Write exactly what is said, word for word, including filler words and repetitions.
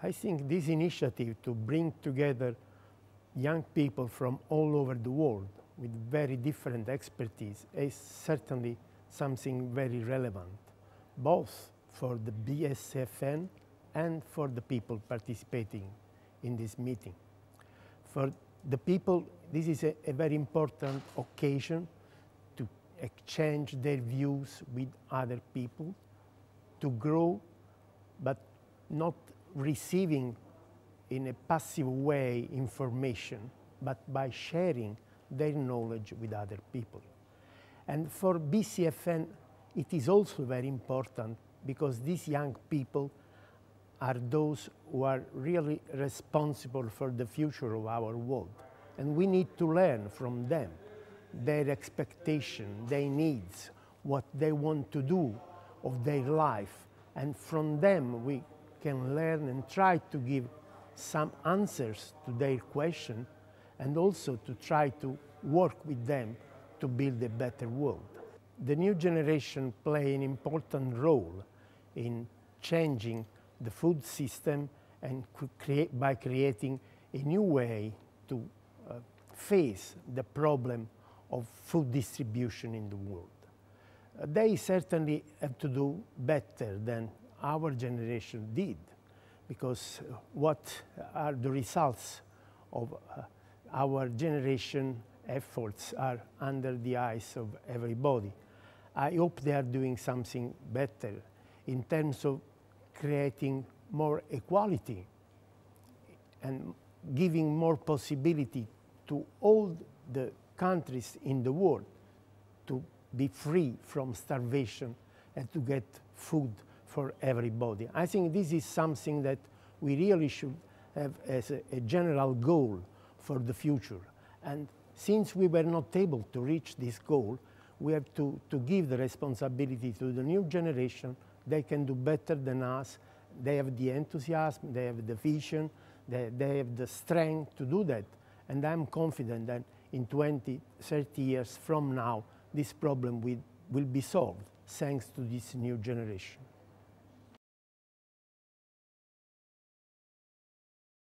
I think this initiative to bring together young people from all over the world with very different expertise is certainly something very relevant, both for the B S F N and for the people participating in this meeting. For the people, this is a, a very important occasion to exchange their views with other people, to grow, but not receiving in a passive way information, but by sharing their knowledge with other people. And for B C F N, it is also very important because these young people are those who are really responsible for the future of our world. And we need to learn from them, their expectation, their needs, what they want to do of their life. And from them we can learn and try to give some answers to their question, and also to try to work with them to build a better world. The new generation play an important role in changing the food system and create, by creating a new way to uh, face the problem of food distribution in the world. Uh, they certainly have to do better than our generation did, because uh, what are the results of uh, our generation efforts are under the eyes of everybody. I hope they are doing something better in terms of creating more equality and giving more possibility to all the countries in the world to be free from starvation and to get food for everybody. I think this is something that we really should have as a, a general goal for the future. And since we were not able to reach this goal, we have to, to give the responsibility to the new generation. They can do better than us. They have the enthusiasm, they have the vision, they, they have the strength to do that. And I'm confident that in twenty, thirty years from now, this problem will, will be solved thanks to this new generation.